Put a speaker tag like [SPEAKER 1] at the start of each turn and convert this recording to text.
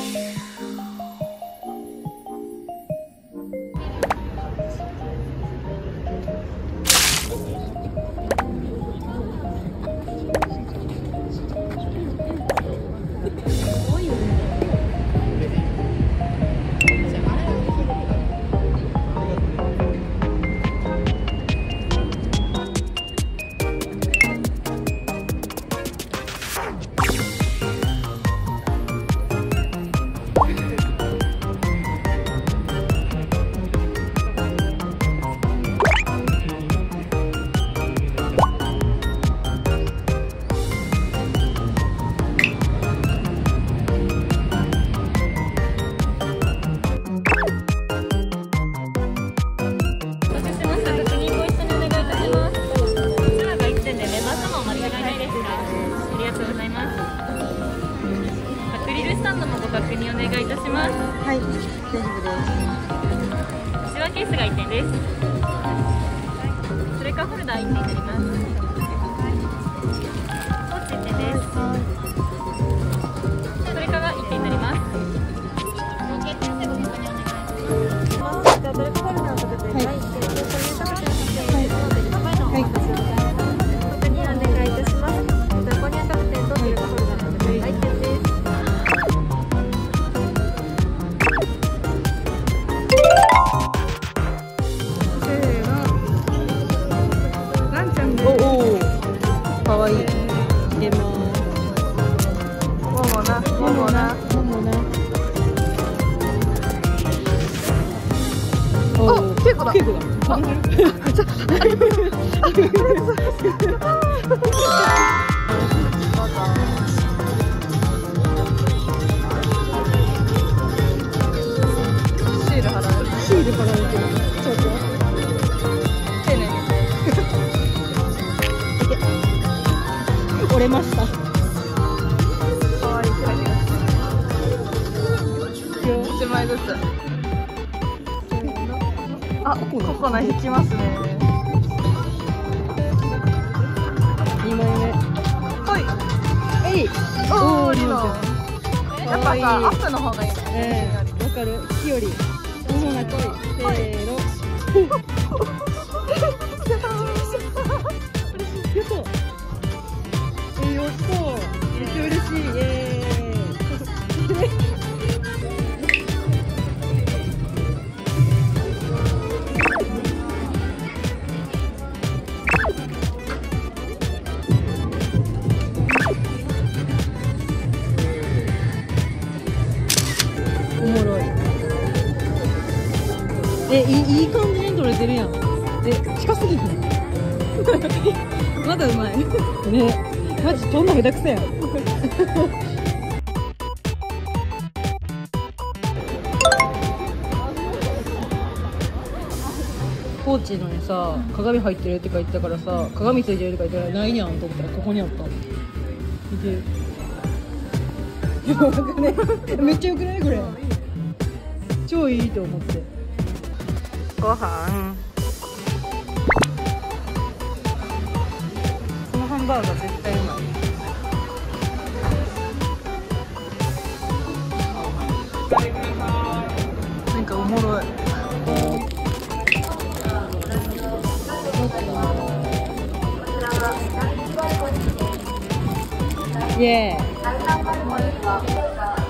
[SPEAKER 1] 確認お願いいたします。
[SPEAKER 2] はい、大丈夫です。
[SPEAKER 1] シワケースが1点です。それからホルダー1点になります。ポーチ1点です。それから1点になります。
[SPEAKER 2] じゃあどれかホルダーを食べて、はい、これに食べてほしいので、高いのをお渡しを確認お願いいたします。ここに食べてどれかホルダーを食べて1点です。
[SPEAKER 3] かわいい。入れます。
[SPEAKER 2] ももな。お、稽古だ。
[SPEAKER 3] 稽古だ。
[SPEAKER 2] シール貼られてる。
[SPEAKER 3] シール貼られてる。そうそう。
[SPEAKER 2] 丁寧に。
[SPEAKER 3] 折れました。
[SPEAKER 2] 可愛いキラキラしてる。1枚ずつ。あ、ココナ引きますね。
[SPEAKER 3] 2枚目。
[SPEAKER 2] はい。
[SPEAKER 3] えい。
[SPEAKER 2] おー、リノ。やっぱさ、アップの方がいい
[SPEAKER 3] ね。わかる。木より。ももなこい。せーの。よそう。よそう。めっちゃ嬉しい。イエーイ。おもろい。いい感じに撮れてるやん。近すぎひん。まだうまい。ね。マジ撮んの下手くそやん。ポーチのにさ、鏡入ってるって書いてたからさ、鏡ついてるって書いてたらないにゃんと思ったらここにあった。見て。めっちゃよくないこれ。超いいと思って。
[SPEAKER 2] ご飯。このハンバーガー絶対うまい。なんかおもろい。
[SPEAKER 3] イエーイ。